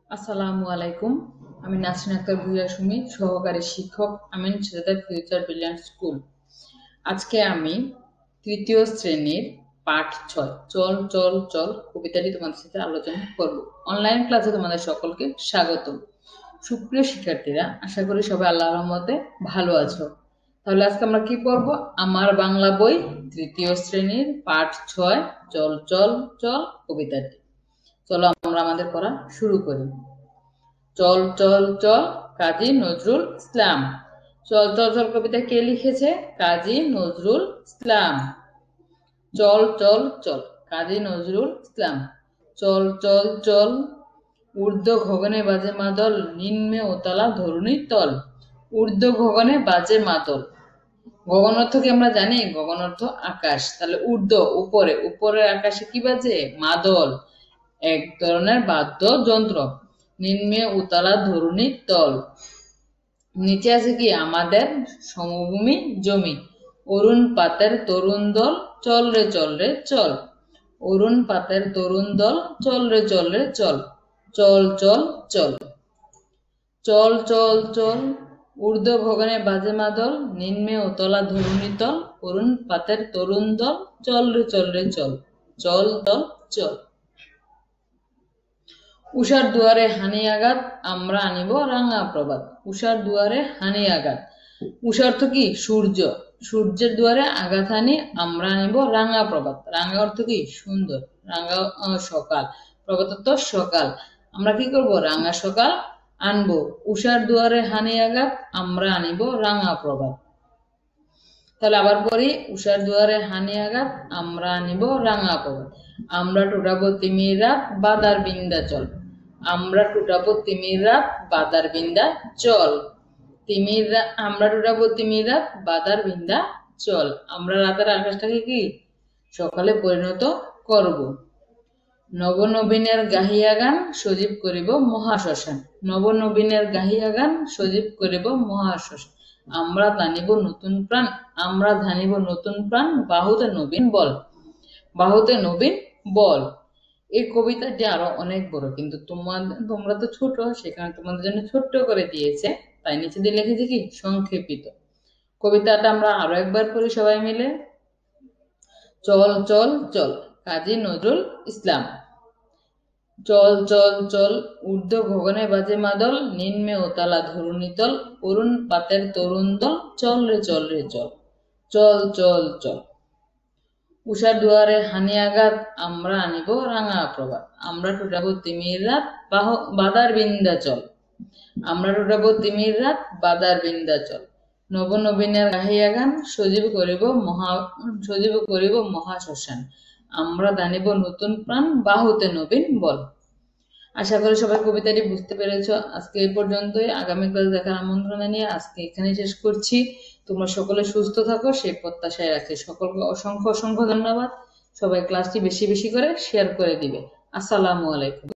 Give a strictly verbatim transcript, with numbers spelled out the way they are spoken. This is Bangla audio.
আসসালামু আলাইকুম। আমি নাসরিন আক্তার ভূঁইয়া সুমি, সহকারী শিক্ষক, Amin Sajeda future brilliant school. আজকে আমি তৃতীয় শ্রেণীর পাঠ ছয় চল চল চল কবিতাটি তোমাদের সাথে আলোচনা করব। অনলাইন ক্লাসে তোমাদের সকলকে স্বাগত। সুপ্রিয় শিক্ষার্থীরা, আশা করি সবাই আল্লাহর রহমতে ভালো আছো। তাহলে আজকে আমরা কি পড়বো? আমার বাংলা বই তৃতীয় শ্রেণীর পাঠ ছয় চল চল চল কবিতাটি। চলো আমরা আমাদের পড়া শুরু করি। চল চল চল কাজী নজরুল ইসলাম। চল চল চল কবিতা কে লিখেছে? কাজী নজরুল ইসলাম। চল চল চল কাজী নজরুল ইসলাম। চল চল চল ঊর্ধ্ব গগনে বাজে মাদল, নিম্নে ওতলা ধরণীর তল। ঊর্ধ্ব গগনে বাজে মাদল। গগন অর্থ কি আমরা জানি? গগন অর্থ আকাশ। তাহলে ঊর্ধ্ব উপরে, উপরের আকাশে কি বাজে? মাদল, এক ধরনের বাদ্য যন্ত্র। নিম্নে উতলা ধরণীর তল, নিচে আছে কি? আমাদের সমভূমি জমি। অরুণ পাতের তরুণ দল, চল রে চল রে চল। অরুণ পাতের তরুণ দল, চল রে চল রে চল। চল চল চল চল চল চল ঊর্ধ্ব গগনে বাজে মাদল, নিম্নে উতলা ধরণী তল। অরুণ পাতের তরুণ দল, চল রে চল রে চল। চল চল চল উষার দুয়ারে হানি আঘাত, আমরা আনিব রাঙা প্রভাত। উষার দুয়ারে হানি আঘাত। উষা অর্থ কি? সূর্য। সূর্যের দুয়ারে আঘাত হানি, আমরা আনিব রাঙা প্রভাত। রাঙা অর্থ কি? সুন্দর। রাঙা সকাল, প্রভাত অর্থ সকাল। আমরা কি করব? রাঙা সকাল আনবো। উষার দুয়ারে হানি আঘাত, আমরা আনিব রাঙা প্রভাত। তাহলে আবার পড়ি। উষার দুয়ারে হানি আঘাত, আমরা আনিব রাঙা প্রভাত। আমরা টুটাবো তিমির রাত, বাদার বিন্দা চল। আমরা টুটাবো তিমির রাত, বাদার বিন্দা চল। তিমির রাত, আমরা টুটাবো তিমির রাত, বাদার বিন্দা চল। আমরা রাতের আকাশটাকে কি? সকালে পরিণত করব। নবনবীনের গাহিয়া গান, সজীব করিব মহাশ্মশান। নবনবীনের গাহিয়া গান, সজীব করিব মহাশ্মশান। আমরা ধানিব নতুন প্রাণ, আমরা ধানিব নতুন প্রাণ, বাহুতে নবীন বল। বাহুতে নবীন বল। এই কবিতাটি আরো অনেক বড়, কিন্তু তোমাদের তোমরা তো ছোট, সেখানে তোমাদের জন্য ছোট্ট করে দিয়েছে, তাই নিচে দিয়ে লিখেছে কি? সংক্ষেপিত। কবিতাটা আমরা আরো একবার পড়ি সবাই মিলে। চল চল চল কাজী নজরুল ইসলাম। চল চল চল ঊর্ধ্ব গগনে বাজে মাদল, নিম্নে ওতলা ধরণী তল। অরুণ পাতের তরুণ দল, চল রে চল রে চল। চল চল চল উষার দুয়ারে হানি আঘাত, আমরা আনিব রাঙা প্রভাত। আমরা টুটাবো তিমির রাত, বাদার বিন্দা চল। আমরা টুটাবো তিমির রাত, বাদার বিন্দা চল। নবনবীনের গাহিয়া গান, সজীব করিব মহা সজীব করিব মহাশ্মশান। আমরা দানিব নতুন প্রাণ, বাহুতে নবীন বল। আশা করি সবাই কবিতাটি বুঝতে পেরেছ। আজকে এই পর্যন্তই। আগামী ক্লাস দেখার আমন্ত্রণ জানিয়ে আজকে এখানে শেষ করছি। তোমরা সকলে সুস্থ থাকো সেই প্রত্যাশায় রাখছি। সকলকে অসংখ্য অসংখ্য ধন্যবাদ। সবাই ক্লাসটি বেশি বেশি করে শেয়ার করে দিবে। আসসালামু আলাইকুম।